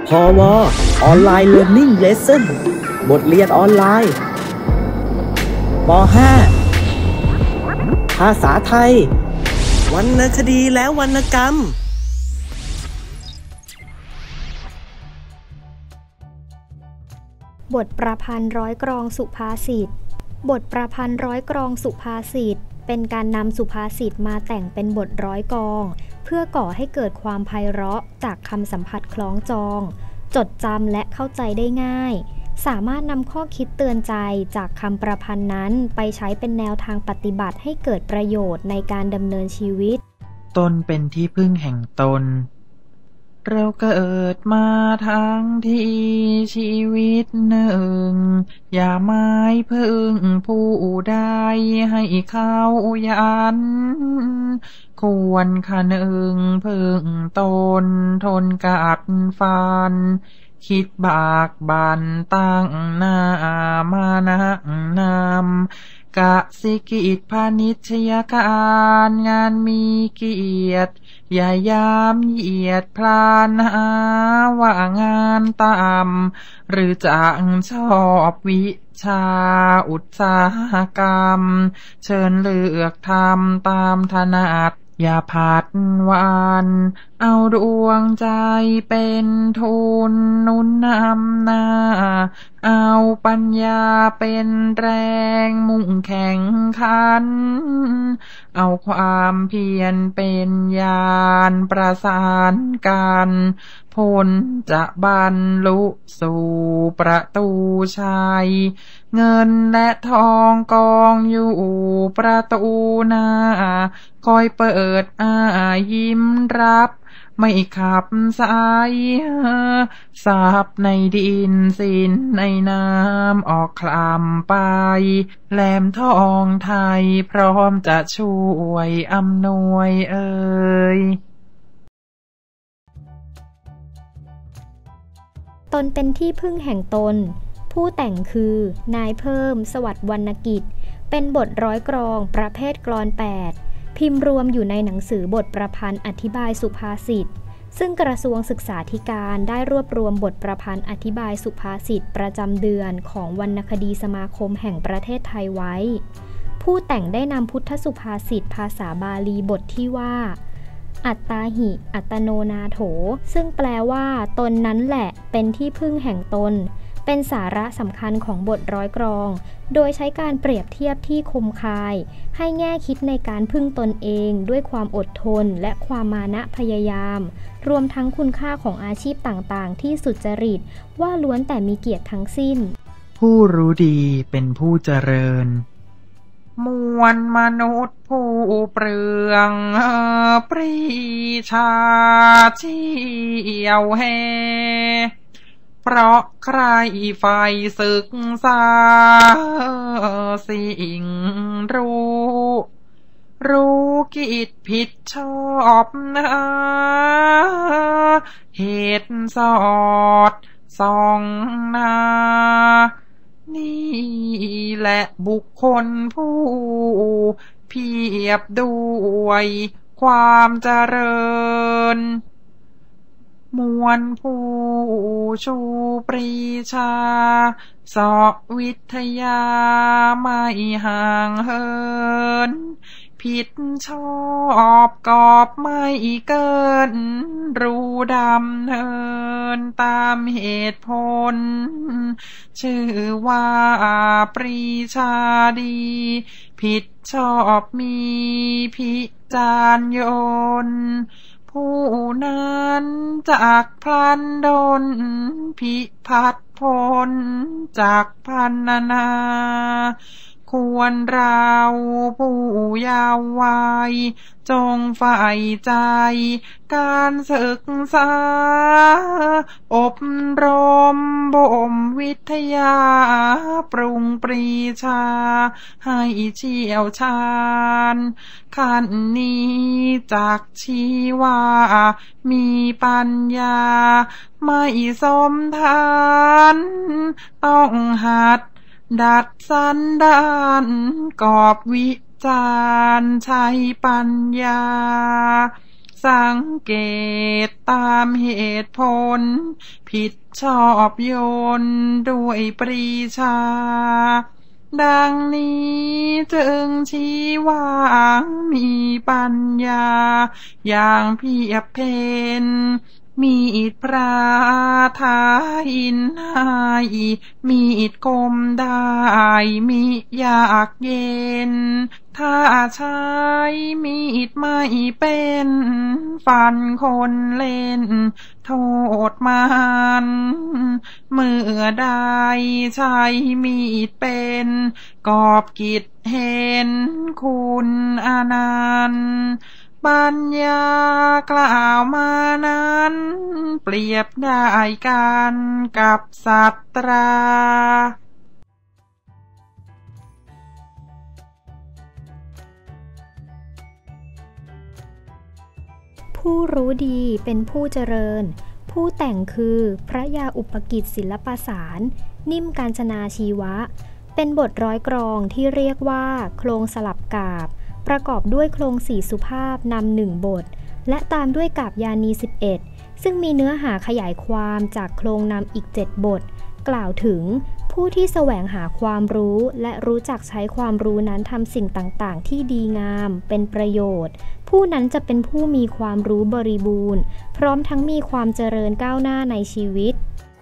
พวออนไลน์ Learning Lesson บทเรียนออนไลน์ป .5 ภาษาไทยวรรณคดีและวรรณกรรมบทประพันธ์ร้อยกรองสุภาษิตบทประพันธ์ร้อยกรองสุภาษิตเป็นการนำสุภาษิตมาแต่งเป็นบทร้อยกรองเพื่อก่อให้เกิดความไพเราะจากคำสัมผัสคล้องจองจดจำและเข้าใจได้ง่ายสามารถนำข้อคิดเตือนใจจากคำประพันธ์นั้นไปใช้เป็นแนวทางปฏิบัติให้เกิดประโยชน์ในการดำเนินชีวิตตนเป็นที่พึ่งแห่งตนเราเกิดมาทั้งที่ชีวิตหนึ่งอย่าไม้พึ่งผู้ใดให้เขายันควรคะนึงพึ่งตนทนกัดฟันคิดบากบั่นตั้งหน้ามานั่งนำกสิกิจพาณิชยการงานมีเกียรติอย่ายามเหยียดพลานหาว่างานต่ำหรือจังชอบวิชาอุตสาหกรรมเชิญเลือกทำตามถนัดอย่าผัดวันเอาดวงใจเป็นทุนนุนนำหน้าเอาปัญญาเป็นแรงมุ่งแข่งขันเอาความเพียรเป็นญาณประสานกันผลจะบรรลุสู่ประตูชัยเงินและทองกองอยู่ประตูหน้าคอยเปิดยิ้มรับไม่ขับสายสาบในดินสินในน้ำออกคลำไปแหลมทองไทยพร้อมจะช่วยอำนวยตนเป็นที่พึ่งแห่งตนผู้แต่งคือนายเพิ่มสวัสดิ์วรรณกิจเป็นบทร้อยกรองประเภทกลอน8พิมพ์รวมอยู่ในหนังสือบทประพันธ์อธิบายสุภาษิตซึ่งกระทรวงศึกษาธิการได้รวบรวมบทประพันธ์อธิบายสุภาษิตประจำเดือนของวรรณคดีสมาคมแห่งประเทศไทยไว้ผู้แต่งได้นำพุทธสุภาษิตภาษาบาลีบทที่ว่าอัตตาหิอัตโนนาโถซึ่งแปลว่าตนนั้นแหละเป็นที่พึ่งแห่งตนเป็นสาระสำคัญของบทร้อยกรองโดยใช้การเปรียบเทียบที่คมคายให้แง่คิดในการพึ่งตนเองด้วยความอดทนและความมานะพยายามรวมทั้งคุณค่าของอาชีพต่างๆที่สุจริตว่าล้วนแต่มีเกียรติทั้งสิ้นผู้รู้ดีเป็นผู้เจริญมวลมนุษย์ผู้เปลืองปรีชาเชี่ยวแหเพราะใครใฝ่ศึกษาสิ่งรู้กิจผิดชอบเหตุสอดส่องนานี่แหละบุคคลผู้เพียบด้วยความเจริญมวลผู้ชูปรีชาสอวิทยาไม่ห่างเหินผิดชอบกอบไม่เกินรู้ดำเนินตามเหตุผลชื่อว่าปรีชาดีผิดชอบมีพิจารยนผู้นั้นจากพลันดลพิพัฒพลจากพันนาควรเราผู้เยาว์วัยจงใฝ่ใจการศึกษาอบรมบ่มวิทยาปรุงปรีชาให้เชี่ยวชาญขั้นนี้จากชีว่ามีปัญญาไม่สมทานต้องหัดดัดสันดานกอบวิจารใช้ปัญญาสังเกตตามเหตุผลผิดชอบโยนด้วยปรีชาดังนี้จึงชี้ว่ามีปัญญาอย่างเพียบเพนมีดพระทาหินให้มีดคมได้มิอยากเย็นถ้าใช้มีดไม่เป็นฟันคนเล่นโทษมันเมื่อใดใช้มีดเป็นกอบกิจเห็นคุณอนันต์ปัญญากล่าวมานั้นเปรียบได้กันกับสัตราผู้รู้ดีเป็นผู้เจริญผู้แต่งคือพระยาอุปกิจศิลปสาร นิ่มกาญจนาชีวะเป็นบทร้อยกรองที่เรียกว่าโครงสลับกาบประกอบด้วยโครงสี่สุภาพนำหนึ่งบทและตามด้วยกาบยานี11ซึ่งมีเนื้อหาขยายความจากโครงนำอีก7บทกล่าวถึงผู้ที่แสวงหาความรู้และรู้จักใช้ความรู้นั้นทำสิ่งต่างๆที่ดีงามเป็นประโยชน์ผู้นั้นจะเป็นผู้มีความรู้บริบูรณ์พร้อมทั้งมีความเจริญก้าวหน้าในชีวิต